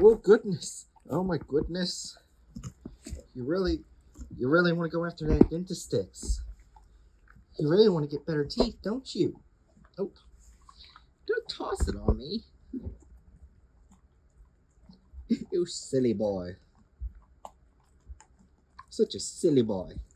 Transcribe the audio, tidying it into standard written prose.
Oh goodness. Oh my goodness. You really want to go after that dentist sticks. You really want to get better teeth, don't you? Oh, don't toss it on me. You silly boy. Such a silly boy.